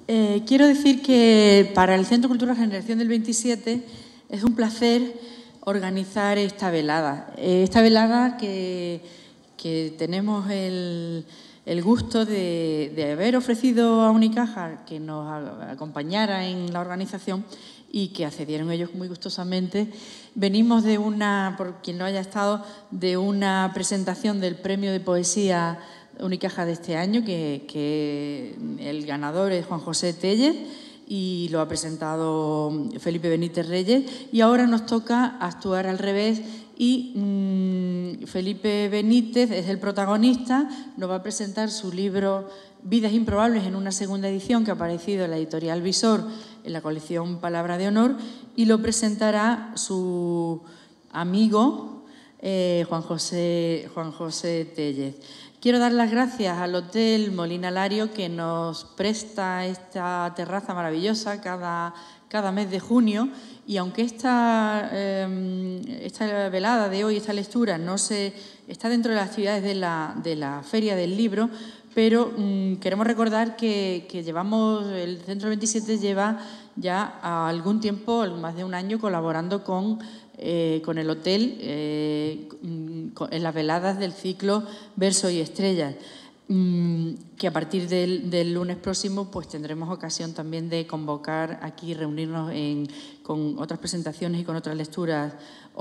Quiero decir que para el Centro Cultural Generación del 27 es un placer organizar esta velada. Esta velada que tenemos el gusto de haber ofrecido a Unicaja que nos acompañara en la organización y que accedieron ellos muy gustosamente. Venimos de una, por quien no haya estado, de una presentación del Premio de Poesía Unicaja de este año, que el ganador es Juan José Tellez y lo ha presentado Felipe Benítez Reyes, y ahora nos toca actuar al revés y Felipe Benítez es el protagonista, nos va a presentar su libro Vidas Improbables en una segunda edición que ha aparecido en la editorial Visor en la colección Palabra de Honor, y lo presentará su amigo Juan José Tellez. Quiero dar las gracias al Hotel Molina Lario que nos presta esta terraza maravillosa cada mes de junio, y aunque esta velada de hoy, esta lectura, está dentro de las actividades de la Feria del Libro, pero queremos recordar que el Centro 27 lleva ya algún tiempo, más de un año, colaborando con el hotel en las veladas del ciclo Verso y Estrellas, que a partir del lunes próximo pues tendremos ocasión también de convocar aquí, reunirnos con otras presentaciones y con otras lecturas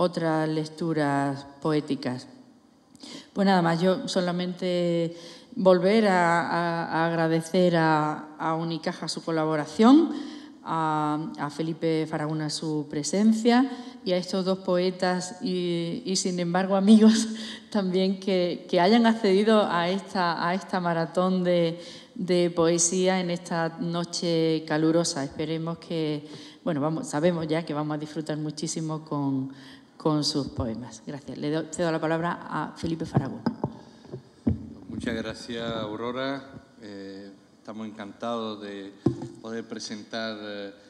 poéticas. Pues nada más, yo solamente volver a agradecer a Unicaja su colaboración, a Felipe Faraguna su presencia y a estos dos poetas y sin embargo amigos también que hayan accedido a esta maratón de poesía en esta noche calurosa. Esperemos que, sabemos ya que vamos a disfrutar muchísimo con sus poemas. Gracias. Cedo la palabra a Felipe Faraguna. Muchas gracias, Aurora. Estamos encantados de poder presentar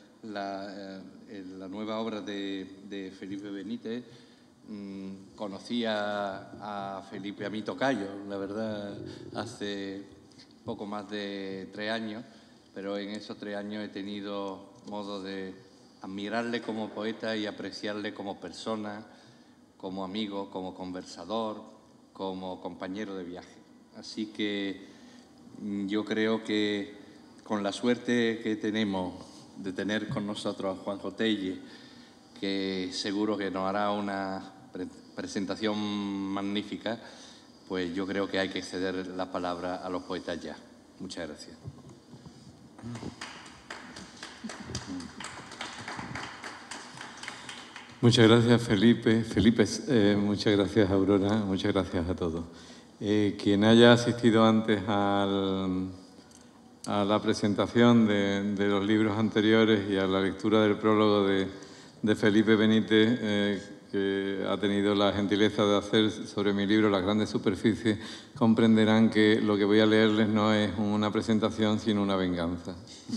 la nueva obra de Felipe Benítez. Conocí a Felipe, a mi tocayo, la verdad, hace poco más de 3 años, pero en esos 3 años he tenido modo de admirarle como poeta y apreciarle como persona, como amigo, como conversador, como compañero de viaje. Así que yo creo que con la suerte que tenemos de tener con nosotros a Juan José Tellez, que seguro que nos hará una presentación magnífica, pues yo creo que hay que ceder la palabra a los poetas ya. Muchas gracias. Muchas gracias, Felipe. Muchas gracias, Aurora. Muchas gracias a todos. Quien haya asistido antes a la presentación de los libros anteriores y a la lectura del prólogo de Felipe Benítez, que ha tenido la gentileza de hacer sobre mi libro Las grandes superficies, comprenderán que lo que voy a leerles no es una presentación, sino una venganza.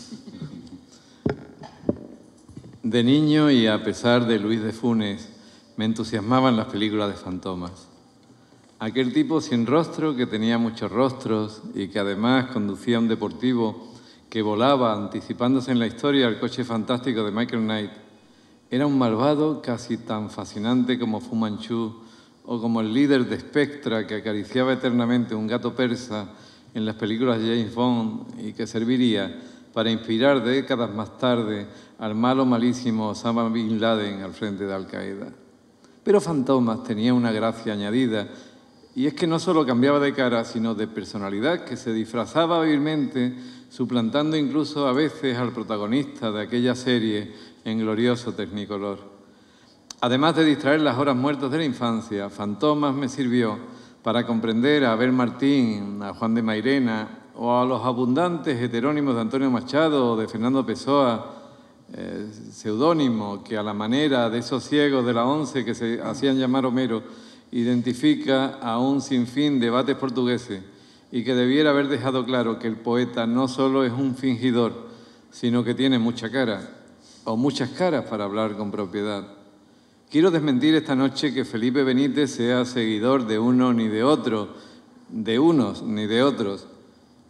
De niño, y a pesar de Luis de Funes, me entusiasmaban las películas de fantomas. Aquel tipo sin rostro que tenía muchos rostros y que además conducía un deportivo que volaba anticipándose en la historia al coche fantástico de Michael Knight, era un malvado casi tan fascinante como Fu Manchu o como el líder de Spectra que acariciaba eternamente un gato persa en las películas de James Bond y que serviría para inspirar décadas más tarde al malo malísimo Osama Bin Laden al frente de Al-Qaeda. Pero Fantomas tenía una gracia añadida, y es que no solo cambiaba de cara, sino de personalidad, que se disfrazaba hábilmente, suplantando incluso a veces al protagonista de aquella serie en glorioso Technicolor. Además de distraer las horas muertas de la infancia, Fantomas me sirvió para comprender a Abel Martín, a Juan de Mairena o a los abundantes heterónimos de Antonio Machado o de Fernando Pessoa, seudónimo que a la manera de esos ciegos de la ONCE que se hacían llamar Homero, identifica a un sinfín de debates portugueses y que debiera haber dejado claro que el poeta no solo es un fingidor, sino que tiene mucha cara, o muchas caras para hablar con propiedad. Quiero desmentir esta noche que Felipe Benítez sea seguidor de uno ni de otro, de unos ni de otros.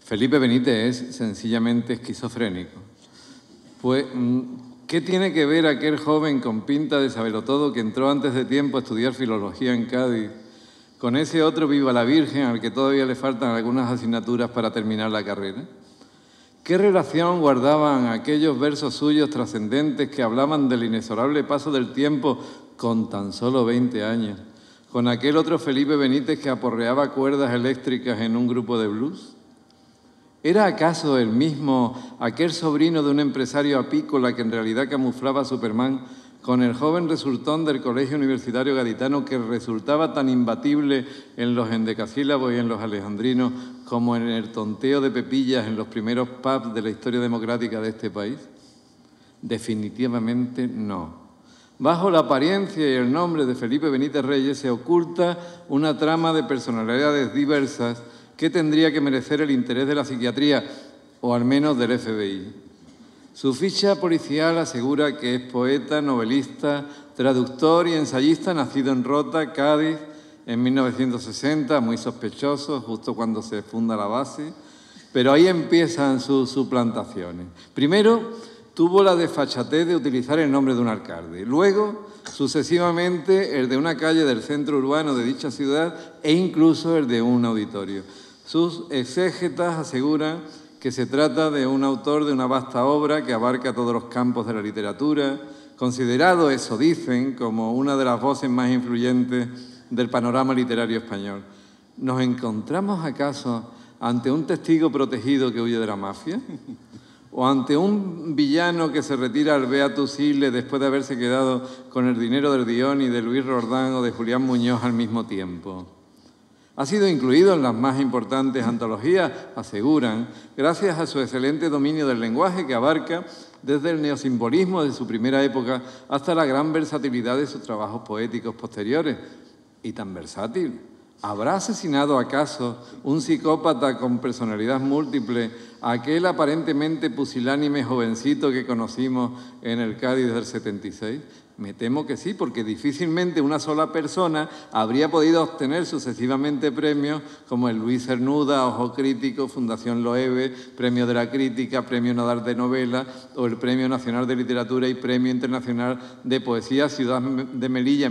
Felipe Benítez es sencillamente esquizofrénico. Pues, ¿qué tiene que ver aquel joven con pinta de sabelotodo que entró antes de tiempo a estudiar filología en Cádiz con ese otro viva la Virgen al que todavía le faltan algunas asignaturas para terminar la carrera? ¿Qué relación guardaban aquellos versos suyos trascendentes que hablaban del inexorable paso del tiempo con tan solo 20 años, con aquel otro Felipe Benítez que aporreaba cuerdas eléctricas en un grupo de blues? ¿Era acaso el mismo aquel sobrino de un empresario apícola que en realidad camuflaba a Superman con el joven resultón del Colegio Universitario Gaditano que resultaba tan imbatible en los endecasílabos y en los alejandrinos como en el tonteo de pepillas en los primeros pubs de la historia democrática de este país? Definitivamente no. Bajo la apariencia y el nombre de Felipe Benítez Reyes se oculta una trama de personalidades diversas que tendría que merecer el interés de la psiquiatría, o al menos del FBI. Su ficha policial asegura que es poeta, novelista, traductor y ensayista nacido en Rota, Cádiz, en 1960, muy sospechoso, justo cuando se funda la base, pero ahí empiezan sus suplantaciones. Primero, tuvo la desfachatez de utilizar el nombre de un alcalde. Luego, sucesivamente, el de una calle del centro urbano de dicha ciudad e incluso el de un auditorio. Sus exégetas aseguran que se trata de un autor de una vasta obra que abarca todos los campos de la literatura, considerado, eso dicen, como una de las voces más influyentes del panorama literario español. ¿Nos encontramos acaso ante un testigo protegido que huye de la mafia? ¿O ante un villano que se retira al Beatus Ille después de haberse quedado con el dinero del Dion y de Luis Roldán o de Julián Muñoz al mismo tiempo? Ha sido incluido en las más importantes antologías, aseguran, gracias a su excelente dominio del lenguaje que abarca desde el neosimbolismo de su primera época hasta la gran versatilidad de sus trabajos poéticos posteriores. Y tan versátil. ¿Habrá asesinado acaso un psicópata con personalidad múltiple a aquel aparentemente pusilánime jovencito que conocimos en el Cádiz del 76? Me temo que sí, porque difícilmente una sola persona habría podido obtener sucesivamente premios como el Luis Cernuda, Ojo Crítico, Fundación Loewe, Premio de la Crítica, Premio Nadal de Novela o el Premio Nacional de Literatura y Premio Internacional de Poesía Ciudad de Melilla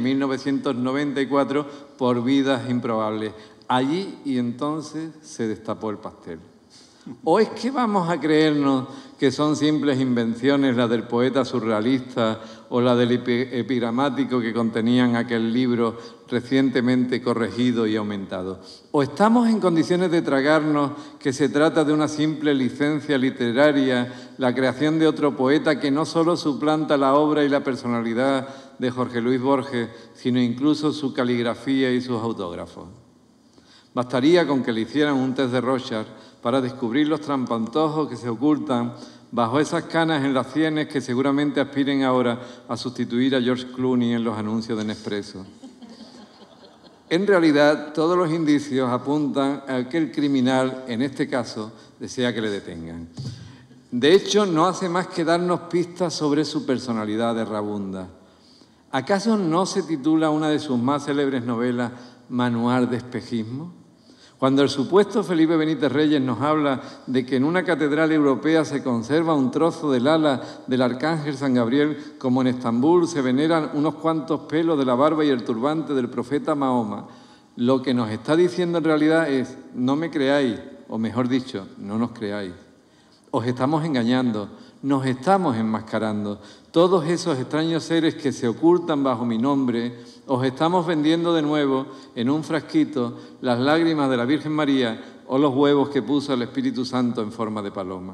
1994 por Vidas Improbables. Allí y entonces se destapó el pastel. ¿O es que vamos a creernos que son simples invenciones las del poeta surrealista o la del epigramático que contenían aquel libro recientemente corregido y aumentado? ¿O estamos en condiciones de tragarnos que se trata de una simple licencia literaria, la creación de otro poeta que no solo suplanta la obra y la personalidad de Jorge Luis Borges, sino incluso su caligrafía y sus autógrafos? Bastaría con que le hicieran un test de Rorschach para descubrir los trampantojos que se ocultan bajo esas canas en las sienes que seguramente aspiren ahora a sustituir a George Clooney en los anuncios de Nespresso. En realidad, todos los indicios apuntan a que el criminal, en este caso, desea que le detengan. De hecho, no hace más que darnos pistas sobre su personalidad errabunda. ¿Acaso no se titula una de sus más célebres novelas Manual de espejismo? Cuando el supuesto Felipe Benítez Reyes nos habla de que en una catedral europea se conserva un trozo del ala del arcángel San Gabriel, como en Estambul se veneran unos cuantos pelos de la barba y el turbante del profeta Mahoma, lo que nos está diciendo en realidad es: no me creáis, o mejor dicho, no nos creáis. Os estamos engañando, nos estamos enmascarando. Todos esos extraños seres que se ocultan bajo mi nombre, os estamos vendiendo de nuevo en un frasquito las lágrimas de la Virgen María o los huevos que puso el Espíritu Santo en forma de paloma.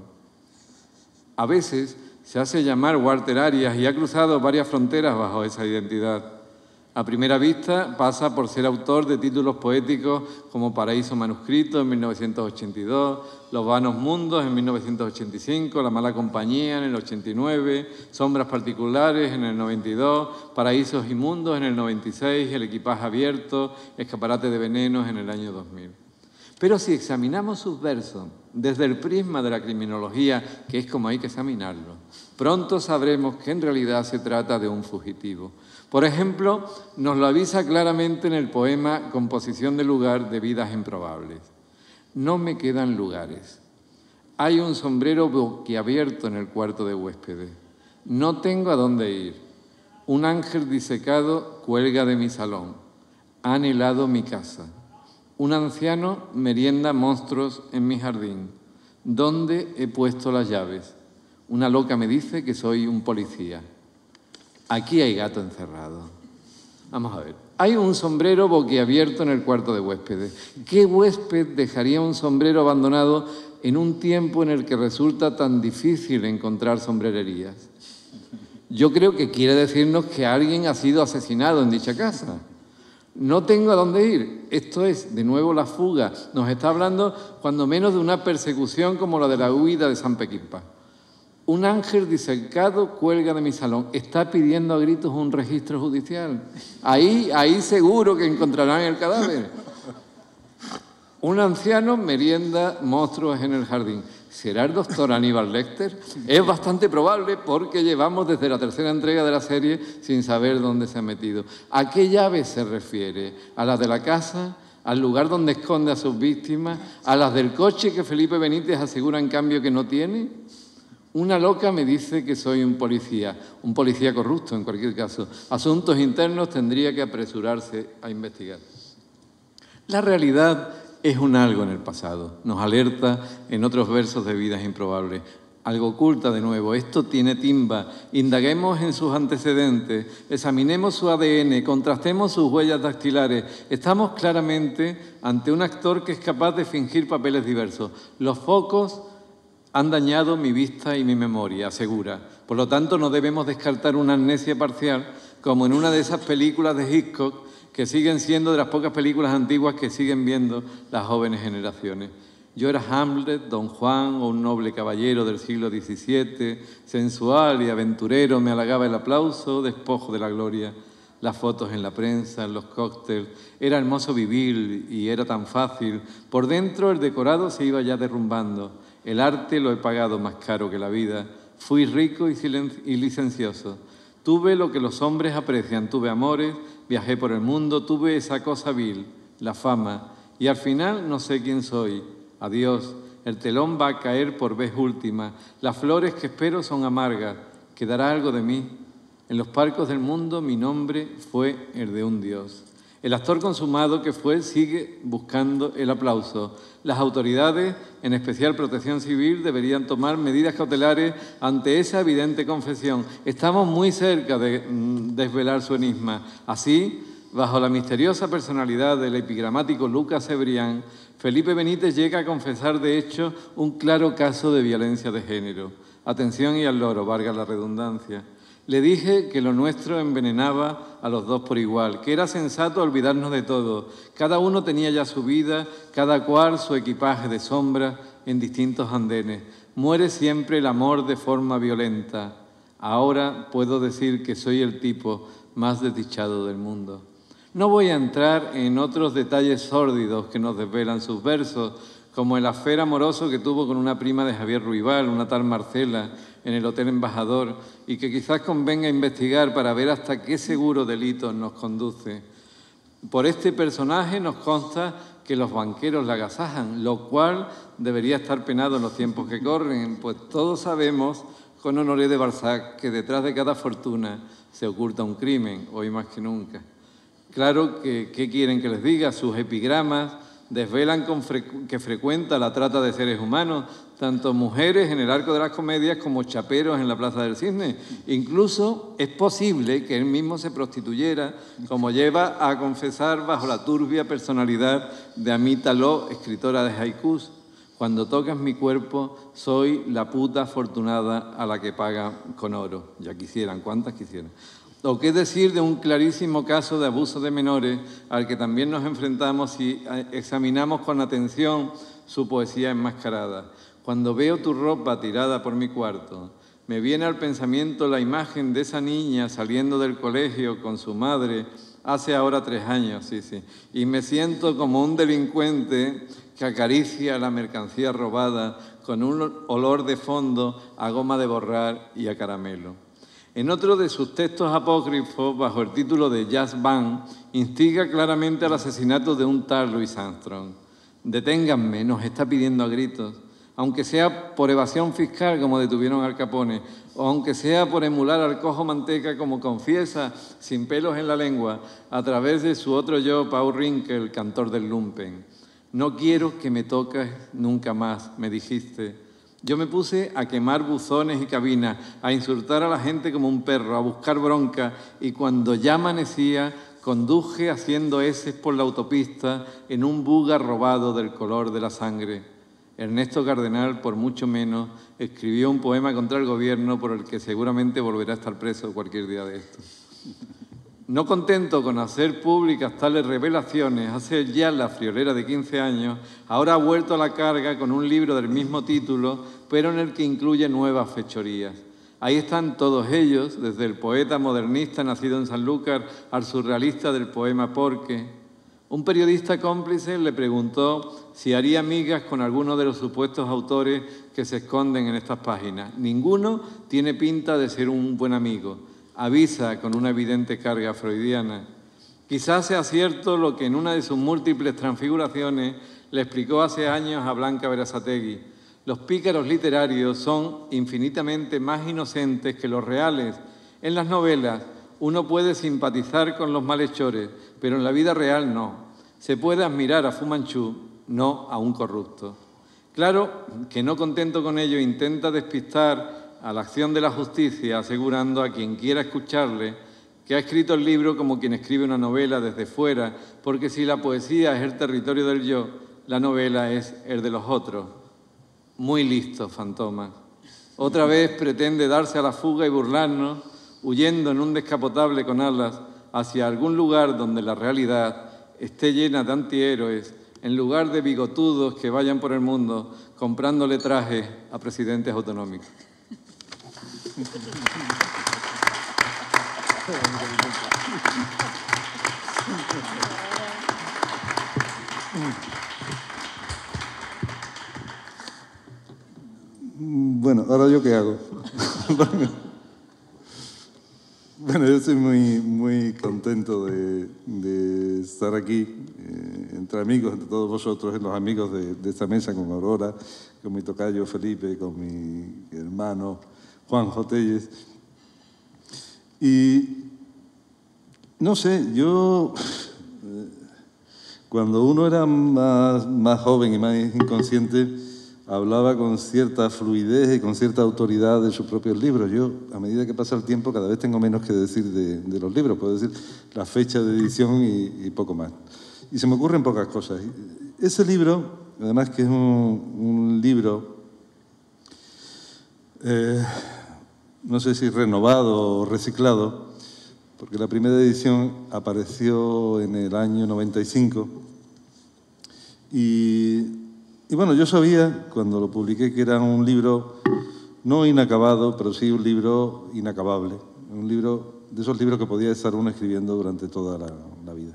A veces se hace llamar Walter Arias y ha cruzado varias fronteras bajo esa identidad. A primera vista pasa por ser autor de títulos poéticos como Paraíso Manuscrito en 1982, Los Vanos Mundos en 1985, La Mala Compañía en el 89, Sombras Particulares en el 92, Paraísos Inmundos en el 96, El Equipaje Abierto, Escaparate de Venenos en el año 2000. Pero si examinamos sus versos desde el prisma de la criminología, que es como hay que examinarlo, pronto sabremos que en realidad se trata de un fugitivo. Por ejemplo, nos lo avisa claramente en el poema Composición de lugar de Vidas Improbables. No me quedan lugares. Hay un sombrero boquiabierto en el cuarto de huéspedes. No tengo a dónde ir. Un ángel disecado cuelga de mi salón. Han helado mi casa. Un anciano merienda monstruos en mi jardín. ¿Dónde he puesto las llaves? Una loca me dice que soy un policía. Aquí hay gato encerrado. Vamos a ver. Hay un sombrero boquiabierto en el cuarto de huéspedes. ¿Qué huésped dejaría un sombrero abandonado en un tiempo en el que resulta tan difícil encontrar sombrererías? Yo creo que quiere decirnos que alguien ha sido asesinado en dicha casa. No tengo a dónde ir. Esto es, de nuevo, la fuga. Nos está hablando, cuando menos, de una persecución como la de la huida de San Pequimpa. Un ángel disecado cuelga de mi salón. Está pidiendo a gritos un registro judicial. Ahí seguro que encontrarán el cadáver. Un anciano merienda monstruos en el jardín. ¿Será el doctor Aníbal Lecter? Es bastante probable porque llevamos desde la tercera entrega de la serie sin saber dónde se ha metido. ¿A qué llave se refiere? ¿A las de la casa? ¿Al lugar donde esconde a sus víctimas? ¿A las del coche que Felipe Benítez asegura en cambio que no tiene? Una loca me dice que soy un policía corrupto en cualquier caso. Asuntos internos tendría que apresurarse a investigar. La realidad es un algo en el pasado, nos alerta en otros versos de Vidas Improbables. Algo oculta de nuevo, esto tiene timba. Indaguemos en sus antecedentes, examinemos su ADN, contrastemos sus huellas dactilares. Estamos claramente ante un actor que es capaz de fingir papeles diversos. Los focos han dañado mi vista y mi memoria, asegura. Por lo tanto, no debemos descartar una amnesia parcial, como en una de esas películas de Hitchcock, que siguen siendo de las pocas películas antiguas que siguen viendo las jóvenes generaciones. Yo era Hamlet, Don Juan o un noble caballero del siglo XVII, sensual y aventurero, me halagaba el aplauso, despojo de la gloria. Las fotos en la prensa, los cócteles, era hermoso vivir y era tan fácil. Por dentro el decorado se iba ya derrumbando. El arte lo he pagado más caro que la vida. Fui rico y licencioso. Tuve lo que los hombres aprecian, tuve amores, viajé por el mundo, tuve esa cosa vil, la fama, y al final no sé quién soy. Adiós, el telón va a caer por vez última, las flores que espero son amargas, ¿quedará algo de mí? En los palcos del mundo mi nombre fue el de un dios. El actor consumado que fue sigue buscando el aplauso. Las autoridades, en especial Protección Civil, deberían tomar medidas cautelares ante esa evidente confesión. Estamos muy cerca de desvelar su enigma. Así, bajo la misteriosa personalidad del epigramático Lucas Cebrián, Felipe Benítez llega a confesar, de hecho, un claro caso de violencia de género. Atención y al loro, valga la redundancia. Le dije que lo nuestro envenenaba a los dos por igual, que era sensato olvidarnos de todo. Cada uno tenía ya su vida, cada cual su equipaje de sombra en distintos andenes. Muere siempre el amor de forma violenta. Ahora puedo decir que soy el tipo más desdichado del mundo. No voy a entrar en otros detalles sórdidos que nos desvelan sus versos, como el afer amoroso que tuvo con una prima de Javier Ruibal, una tal Marcela, en el Hotel Embajador, y que quizás convenga investigar para ver hasta qué seguro delito nos conduce. Por este personaje nos consta que los banqueros la agasajan, lo cual debería estar penado en los tiempos que corren, pues todos sabemos, con Honoré de Balzac, que detrás de cada fortuna se oculta un crimen, hoy más que nunca. Claro que, ¿qué quieren que les diga? Sus epigramas desvelan que frecuenta la trata de seres humanos, tanto mujeres en el Arco de las Comedias como chaperos en la Plaza del Cisne. Incluso es posible que él mismo se prostituyera, como lleva a confesar bajo la turbia personalidad de Amita Lo, escritora de haikus. Cuando tocas mi cuerpo, soy la puta afortunada a la que pagan con oro. Ya quisieran, ¿cuántas quisieran? O qué decir de un clarísimo caso de abuso de menores al que también nos enfrentamos si examinamos con atención su poesía enmascarada. Cuando veo tu ropa tirada por mi cuarto, me viene al pensamiento la imagen de esa niña saliendo del colegio con su madre hace ahora 3 años, y me siento como un delincuente que acaricia la mercancía robada con un olor de fondo a goma de borrar y a caramelo. En otro de sus textos apócrifos, bajo el título de Jazz Band, instiga claramente al asesinato de un tal Louis Armstrong. Deténganme, nos está pidiendo a gritos. aunque sea por evasión fiscal, como detuvieron a Al Capone, o aunque sea por emular al cojo Manteca, como confiesa, sin pelos en la lengua, a través de su otro yo, Paul Rinkel, cantor del lumpen. No quiero que me toques nunca más, me dijiste. Yo me puse a quemar buzones y cabinas, a insultar a la gente como un perro, a buscar bronca, y cuando ya amanecía, conduje haciendo eses por la autopista en un buga robado del color de la sangre. Ernesto Cardenal, por mucho menos, escribió un poema contra el gobierno por el que seguramente volverá a estar preso cualquier día de esto. No contento con hacer públicas tales revelaciones, hace ya la friolera de 15 años, ahora ha vuelto a la carga con un libro del mismo título, pero en el que incluye nuevas fechorías. Ahí están todos ellos, desde el poeta modernista nacido en Sanlúcar al surrealista del poema Porque. Un periodista cómplice le preguntó si haría migas con alguno de los supuestos autores que se esconden en estas páginas. Ninguno tiene pinta de ser un buen amigo. Avisa con una evidente carga freudiana. Quizás sea cierto lo que en una de sus múltiples transfiguraciones le explicó hace años a Blanca Berasategui. Los pícaros literarios son infinitamente más inocentes que los reales. En las novelas uno puede simpatizar con los malhechores, pero en la vida real no. Se puede admirar a Fu Manchu, no a un corrupto. Claro que no contento con ello intenta despistar a la acción de la justicia, asegurando a quien quiera escucharle que ha escrito el libro como quien escribe una novela desde fuera, porque si la poesía es el territorio del yo, la novela es el de los otros. Muy listo, Fantoma. Otra vez pretende darse a la fuga y burlarnos, huyendo en un descapotable con alas hacia algún lugar donde la realidad esté llena de antihéroes, en lugar de bigotudos que vayan por el mundo comprándole trajes a presidentes autonómicos. Bueno, ¿ahora yo qué hago? Bueno, yo estoy muy contento de estar aquí, entre amigos, entre todos vosotros, los amigos de esta mesa, con Aurora, con mi tocayo Felipe, con mi hermano Juanjo Telles. Y no sé, yo cuando uno era más joven y más inconsciente, hablaba con cierta fluidez y con cierta autoridad de sus propios libros. Yo, a medida que pasa el tiempo, cada vez tengo menos que decir de los libros. Puedo decir la fecha de edición y poco más. Y se me ocurren pocas cosas. Ese libro, además que es un libro, no sé si renovado o reciclado, porque la primera edición apareció en el año 95 y bueno, yo sabía cuando lo publiqué que era un libro no inacabado, pero sí un libro inacabable. Un libro de esos libros que podía estar uno escribiendo durante toda la vida.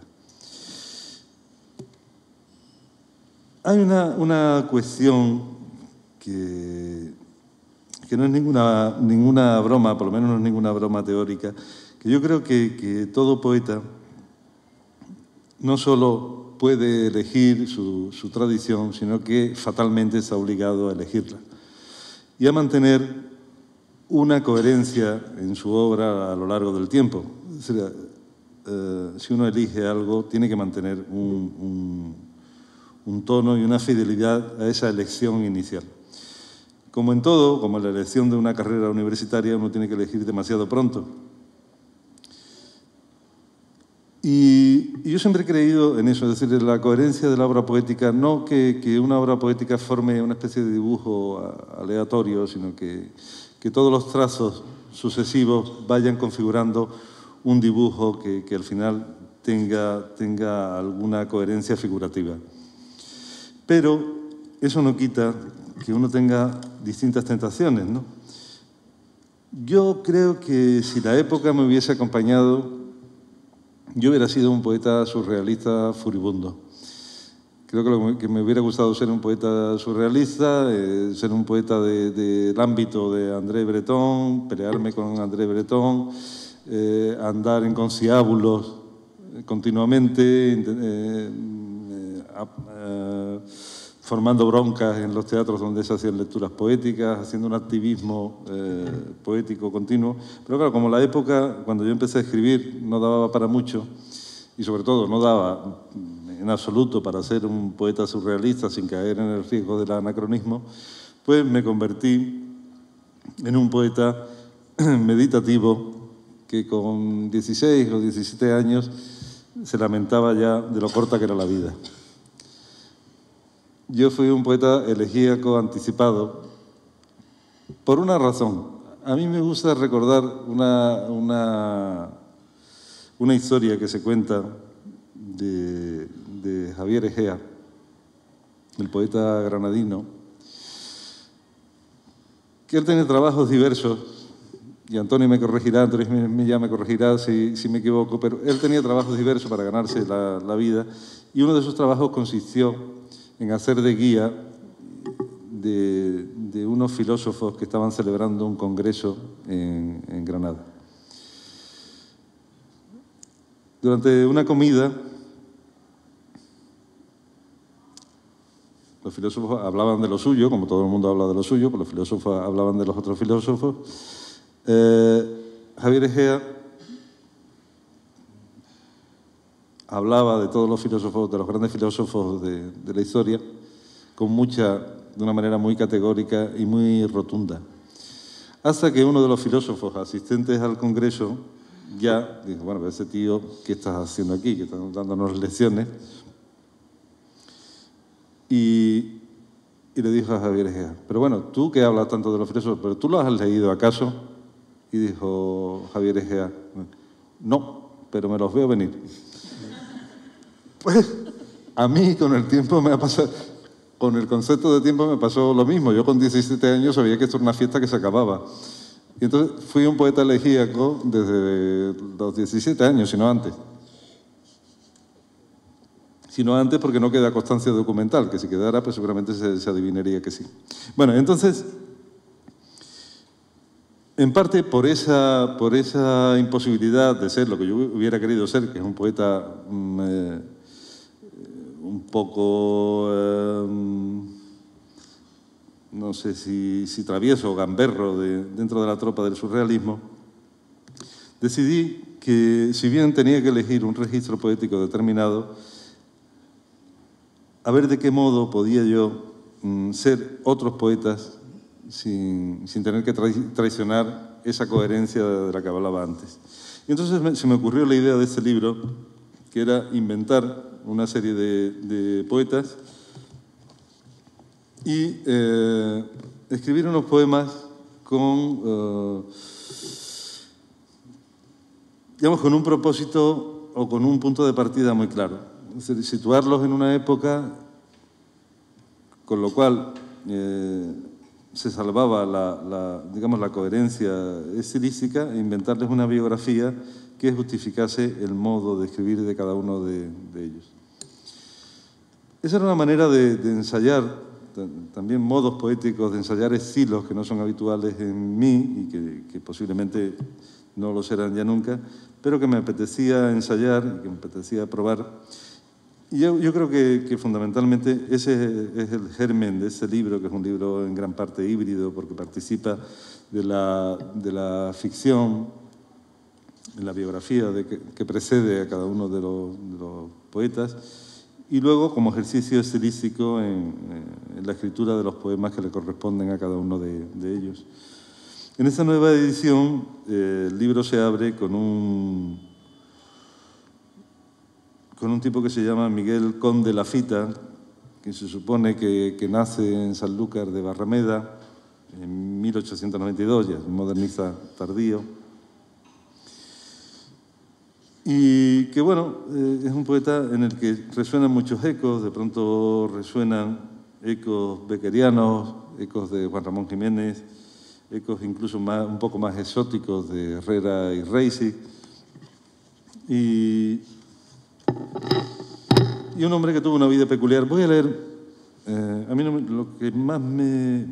Hay una cuestión que no es ninguna broma, por lo menos no es ninguna broma teórica, que yo creo que todo poeta no solo puede elegir su tradición, sino que fatalmente está obligado a elegirla y a mantener una coherencia en su obra a lo largo del tiempo. Es decir, si uno elige algo, tiene que mantener un tono y una fidelidad a esa elección inicial. Como en todo, como en la elección de una carrera universitaria, uno tiene que elegir demasiado pronto. Y yo siempre he creído en eso, es decir, en la coherencia de la obra poética, no que una obra poética forme una especie de dibujo aleatorio, sino que todos los trazos sucesivos vayan configurando un dibujo que al final tenga alguna coherencia figurativa. Pero eso no quita que uno tenga distintas tentaciones, ¿no? Yo creo que si la época me hubiese acompañado, yo hubiera sido un poeta surrealista furibundo. Creo que me hubiera gustado ser un poeta surrealista, ser un poeta del ámbito de André Breton, pelearme con André Breton, andar en conciliábulos continuamente, formando broncas en los teatros donde se hacían lecturas poéticas, haciendo un activismo poético continuo. Pero claro, como la época, cuando yo empecé a escribir, no daba para mucho, y sobre todo no daba en absoluto para ser un poeta surrealista sin caer en el riesgo del anacronismo, pues me convertí en un poeta meditativo que con 16 o 17 años se lamentaba ya de lo corta que era la vida. Yo fui un poeta elegíaco anticipado por una razón. A mí me gusta recordar una historia que se cuenta de Javier Egea, el poeta granadino, que él tenía trabajos diversos, y Antonio me corregirá, ya me corregirá si me equivoco, pero él tenía trabajos diversos para ganarse la vida, y uno de esos trabajos consistió en hacer de guía de unos filósofos que estaban celebrando un congreso en Granada. Durante una comida, los filósofos hablaban de lo suyo, como todo el mundo habla de lo suyo, pues los filósofos hablaban de los otros filósofos. Javier Egea hablaba de todos los filósofos, de los grandes filósofos de la historia, de una manera muy categórica y muy rotunda. Hasta que uno de los filósofos asistentes al congreso ya dijo, bueno, ese tío, ¿qué estás haciendo aquí? Que están dándonos lecciones. Y le dijo a Javier Egea, pero bueno, tú que hablas tanto de los filósofos, ¿pero tú los has leído acaso? Y dijo Javier Egea, no, pero me los veo venir. Pues a mí con el tiempo me ha pasado, con el concepto de tiempo me pasó lo mismo. Yo con 17 años sabía que esto era una fiesta que se acababa. Y entonces fui un poeta elegíaco desde los 17 años, si no antes. Sino antes porque no queda constancia documental, que si quedara pues seguramente se adivinaría que sí. Bueno, entonces, en parte por esa imposibilidad de ser lo que yo hubiera querido ser, que es un poeta un poco, no sé si travieso o gamberro dentro de la tropa del surrealismo, decidí que si bien tenía que elegir un registro poético determinado, a ver de qué modo podía yo ser otros poetas sin tener que traicionar esa coherencia de la que hablaba antes. Y entonces se me ocurrió la idea de este libro, que era inventar una serie de poetas y escribir unos poemas con un propósito o con un punto de partida muy claro. Es decir, situarlos en una época con lo cual se salvaba la coherencia estilística e inventarles una biografía que justificase el modo de escribir de cada uno de ellos. Esa era una manera de ensayar, también modos poéticos de ensayar estilos que no son habituales en mí y que posiblemente no lo serán ya nunca, pero que me apetecía ensayar y que me apetecía probar. Y yo creo que fundamentalmente ese es el germen de ese libro, que es un libro en gran parte híbrido porque participa de la ficción, en la biografía que precede a cada uno de los poetas, y luego como ejercicio estilístico en la escritura de los poemas que le corresponden a cada uno de ellos. En esta nueva edición el libro se abre con un tipo que se llama Miguel Conde Lafita, que se supone que nace en Sanlúcar de Barrameda en 1892, ya es un modernista tardío. Y que, bueno, es un poeta en el que resuenan muchos ecos, de pronto resuenan ecos beckerianos, ecos de Juan Ramón Jiménez, ecos incluso un poco más exóticos de Herrera y Reisig. Y un hombre que tuvo una vida peculiar. Voy a leer, a mí lo que más me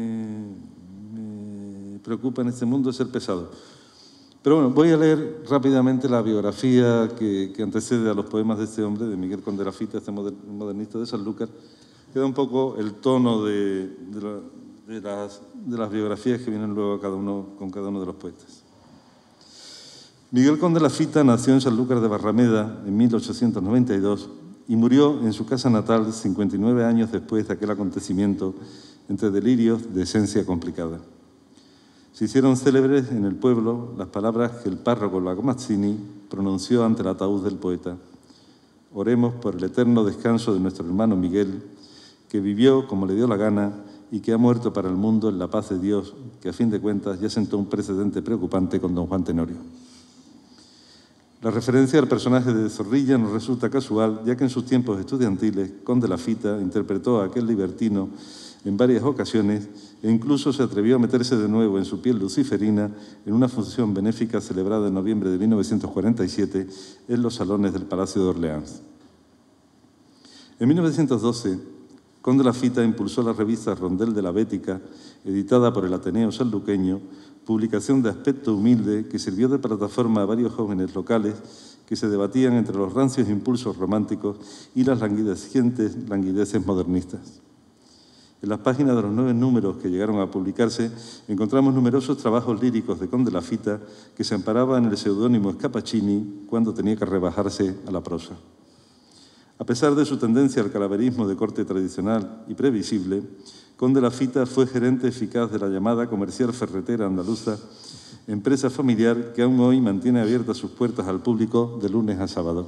preocupa en este mundo es ser pesado. Pero bueno, voy a leer rápidamente la biografía que antecede a los poemas de este hombre, de Miguel Conde Lafita, este modernista de Sanlúcar, queda un poco el tono de las biografías que vienen luego con cada uno de los poetas. Miguel Conde Lafita nació en Sanlúcar de Barrameda en 1892 y murió en su casa natal 59 años después de aquel acontecimiento, entre delirios de esencia complicada. Se hicieron célebres en el pueblo las palabras que el párroco Lagomazzini pronunció ante el ataúd del poeta: oremos por el eterno descanso de nuestro hermano Miguel, que vivió como le dio la gana y que ha muerto para el mundo en la paz de Dios, que a fin de cuentas ya sentó un precedente preocupante con don Juan Tenorio. La referencia al personaje de Zorrilla no resulta casual, ya que en sus tiempos estudiantiles, Conde Lafita interpretó a aquel libertino en varias ocasiones e incluso se atrevió a meterse de nuevo en su piel luciferina en una función benéfica celebrada en noviembre de 1947 en los salones del Palacio de Orleans. En 1912, Conde Lafita impulsó la revista Rondel de la Bética, editada por el Ateneo Sanluqueño, publicación de aspecto humilde que sirvió de plataforma a varios jóvenes locales que se debatían entre los rancios impulsos románticos y las languideces modernistas. En las páginas de los 9 números que llegaron a publicarse encontramos numerosos trabajos líricos de Conde Lafita que se amparaban en el seudónimo Scappaccini cuando tenía que rebajarse a la prosa. A pesar de su tendencia al calaverismo de corte tradicional y previsible, Conde Lafita fue gerente eficaz de la llamada Comercial Ferretera Andaluza, empresa familiar que aún hoy mantiene abiertas sus puertas al público de lunes a sábado.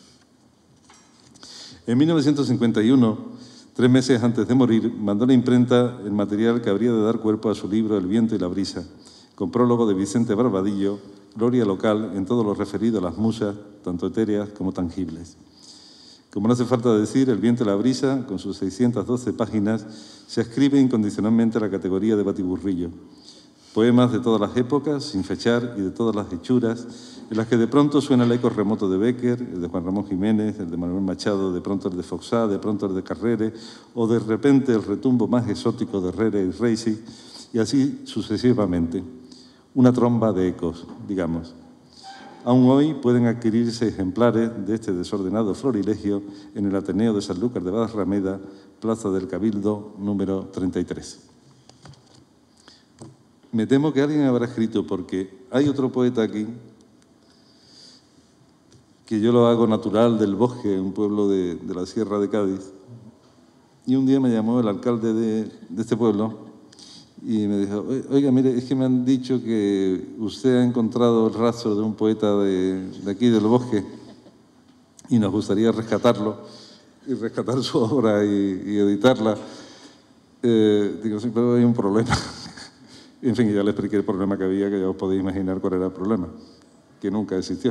En 1951, 3 meses antes de morir, mandó a la imprenta el material que habría de dar cuerpo a su libro El viento y la brisa, con prólogo de Vicente Barbadillo, gloria local en todo lo referido a las musas, tanto etéreas como tangibles. Como no hace falta decir, El viento y la brisa, con sus 612 páginas, se ascribe incondicionalmente a la categoría de batiburrillo. Poemas de todas las épocas, sin fechar y de todas las hechuras, en las que de pronto suena el eco remoto de Bécquer, el de Juan Ramón Jiménez, el de Manuel Machado, de pronto el de Foxá, de pronto el de Carrere, o de repente el retumbo más exótico de Rere y Reisi, y así sucesivamente. Una tromba de ecos, digamos. Aún hoy pueden adquirirse ejemplares de este desordenado florilegio en el Ateneo de Sanlúcar de Barrameda, Plaza del Cabildo, número 33. Me temo que alguien habrá escrito, porque hay otro poeta aquí, que yo lo hago natural del Bosque, un pueblo de la Sierra de Cádiz, y un día me llamó el alcalde de este pueblo y me dijo: oiga, mire, es que me han dicho que usted ha encontrado el rastro de un poeta de aquí del Bosque y nos gustaría rescatarlo y rescatar su obra y editarla. Digo, sí, pero hay un problema. En fin, ya le expliqué el problema que había, que ya os podéis imaginar cuál era el problema, que nunca existió.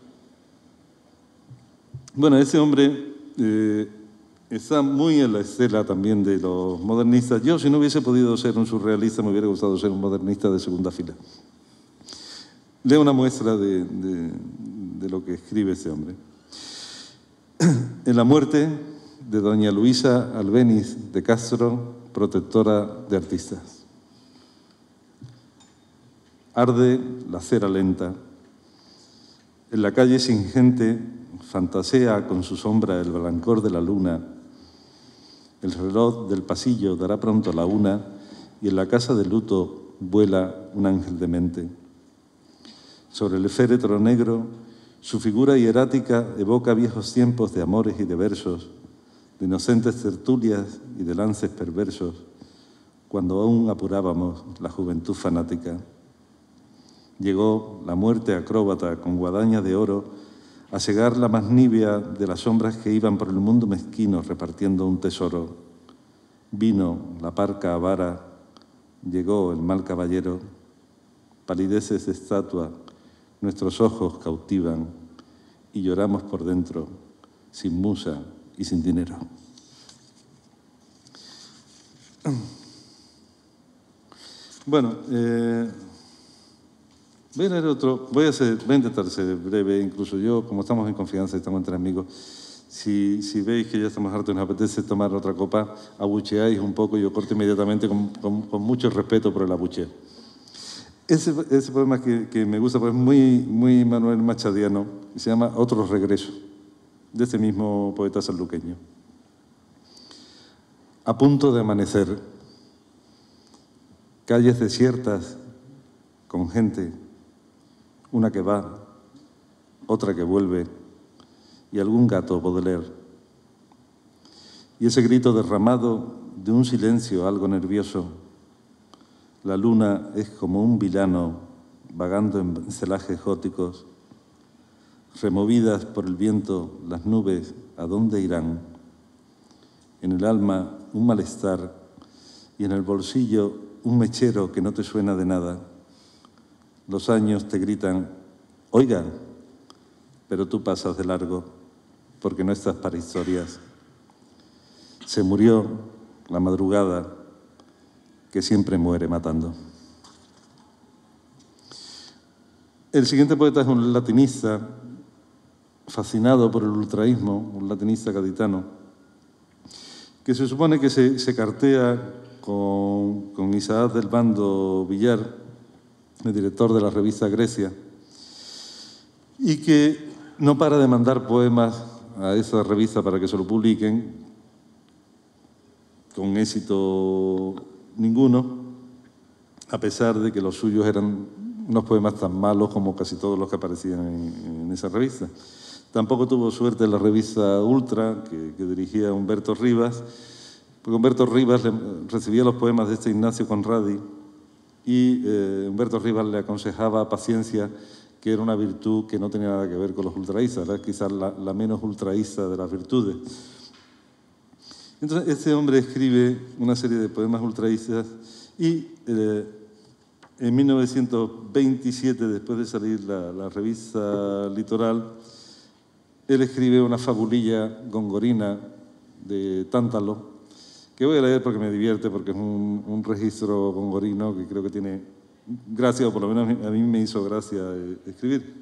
Bueno, ese hombre está muy en la estela también de los modernistas. Yo, si no hubiese podido ser un surrealista, me hubiera gustado ser un modernista de segunda fila. Leo una muestra de lo que escribe ese hombre. En la muerte de doña Luisa Albéniz de Castro, protectora de artistas. Arde la cera lenta. En la calle sin gente fantasea con su sombra el blancor de la luna. El reloj del pasillo dará pronto la 1 y en la casa de luto vuela un ángel demente. Sobre el féretro negro, su figura hierática evoca viejos tiempos de amores y de versos, de inocentes tertulias y de lances perversos, cuando aún apurábamos la juventud fanática. Llegó la muerte acróbata con guadaña de oro a cegar la más nibia de las sombras que iban por el mundo mezquino repartiendo un tesoro. Vino la parca avara, llegó el mal caballero, palideces de estatua, nuestros ojos cautivan y lloramos por dentro, sin musa y sin dinero. Bueno, voy a leer otro, voy a intentar ser breve, incluso yo, como estamos en confianza, estamos entre amigos, si veis que ya estamos hartos y nos apetece tomar otra copa, abucheáis un poco y yo corto inmediatamente con mucho respeto por el abucheo. Ese poema que me gusta, pues es muy Manuel Machadiano, y se llama Otro regreso, de este mismo poeta sanluqueño. A punto de amanecer, calles desiertas con gente, una que va, otra que vuelve y algún gato Baudelaire. Y ese grito derramado de un silencio algo nervioso. La luna es como un vilano vagando en celajes góticos. Removidas por el viento, las nubes, ¿a dónde irán? En el alma, un malestar y en el bolsillo, un mechero que no te suena de nada. Los años te gritan, oiga, pero tú pasas de largo porque no estás para historias. Se murió la madrugada que siempre muere matando. El siguiente poeta es un latinista fascinado por el ultraísmo, un latinista gaditano, que se supone que se cartea con Isaac del Bando Villar, el director de la revista Grecia, y que no para de mandar poemas a esa revista para que se lo publiquen, con éxito ninguno, a pesar de que los suyos eran unos poemas tan malos como casi todos los que aparecían en esa revista. Tampoco tuvo suerte en la revista Ultra, que dirigía Humberto Rivas, porque Humberto Rivas recibía los poemas de este Ignacio Conradi y Humberto Rivas le aconsejaba paciencia, que era una virtud que no tenía nada que ver con los ultraístas, era quizás la menos ultraísta de las virtudes. Entonces, este hombre escribe una serie de poemas ultraístas y en 1927, después de salir la revista Litoral, él escribe una fabulilla gongorina de Tántalo, que voy a leer porque me divierte, porque es un registro gongorino que creo que tiene gracia, o por lo menos a mí me hizo gracia escribir.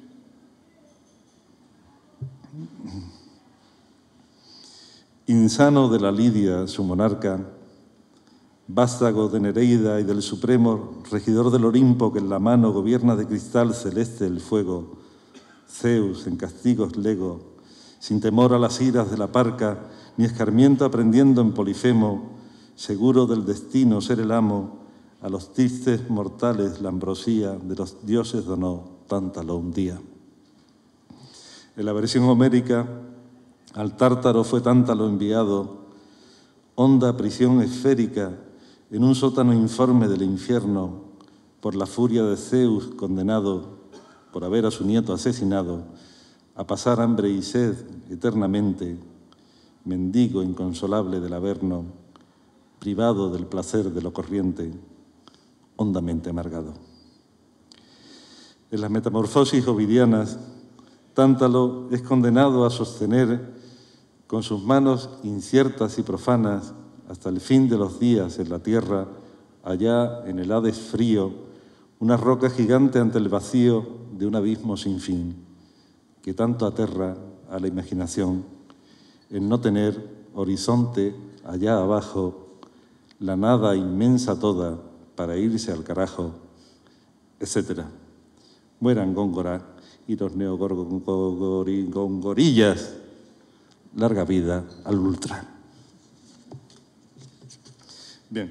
Insano de la Lidia, su monarca, vástago de Nereida y del supremo regidor del Olimpo que en la mano gobierna de cristal celeste el fuego, Zeus en castigos lego, sin temor a las iras de la parca, ni escarmiento aprendiendo en Polifemo, seguro del destino ser el amo, a los tristes mortales la ambrosía de los dioses donó Tántalo un día. En la versión homérica, al Tártaro fue Tántalo enviado, honda prisión esférica, en un sótano informe del infierno, por la furia de Zeus condenado, por haber a su nieto asesinado, a pasar hambre y sed eternamente, mendigo inconsolable del Averno, privado del placer de lo corriente, hondamente amargado. En las metamorfosis ovidianas, Tántalo es condenado a sostener con sus manos inciertas y profanas hasta el fin de los días en la tierra, allá en el Hades frío, una roca gigante ante el vacío de un abismo sin fin, que tanto aterra a la imaginación, en no tener horizonte allá abajo, la nada inmensa toda para irse al carajo, etc. Mueran Góngora y los neogorgorillas, larga vida al ultra. Bien,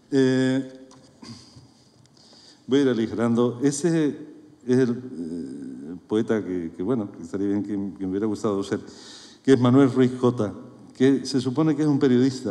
voy a ir aligerando. Ese es el poeta que bueno, que estaría bien que me hubiera gustado ser, que es Manuel Ruiz Jota, que se supone que es un periodista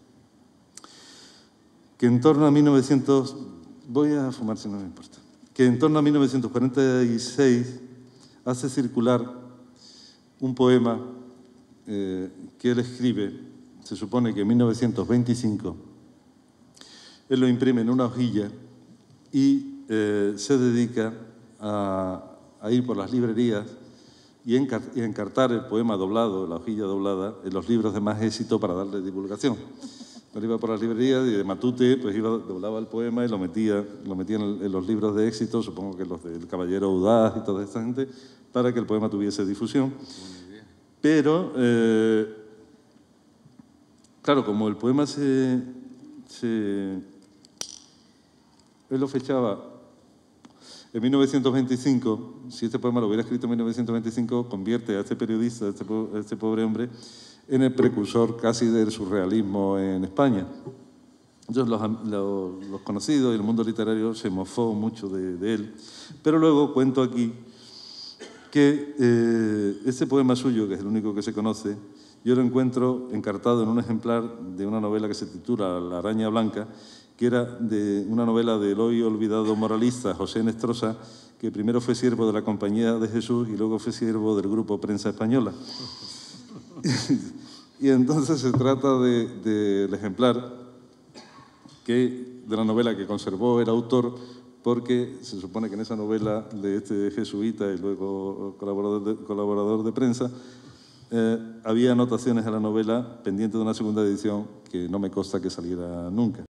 que en torno a 1900, voy a fumar si no me importa, que en torno a 1946 hace circular un poema que él escribe, se supone que en 1925, él lo imprime en una hojilla y se dedica a ir por las librerías y encartar el poema doblado, la hojilla doblada, en los libros de más éxito para darle divulgación. Él iba por las librerías y de matute pues doblaba el poema y lo metía en los libros de éxito, supongo que los del Caballero Audaz y toda esta gente, para que el poema tuviese difusión. Pero, claro, como el poema él lo fechaba en 1925, si este poema lo hubiera escrito en 1925, convierte a este periodista, a este pobre hombre, en el precursor casi del surrealismo en España. Yo los conocidos y el mundo literario se mofó mucho de él, pero luego cuento aquí que este poema suyo, que es el único que se conoce, yo lo encuentro encartado en un ejemplar de una novela que se titula La araña blanca, que era de una novela del hoy olvidado moralista José Nestrosa, que primero fue siervo de la Compañía de Jesús y luego fue siervo del Grupo Prensa Española. Y entonces se trata del ejemplar de la novela que conservó el autor, porque se supone que en esa novela de este jesuita y luego colaborador de prensa, había anotaciones a la novela pendiente de una segunda edición que no me consta que saliera nunca.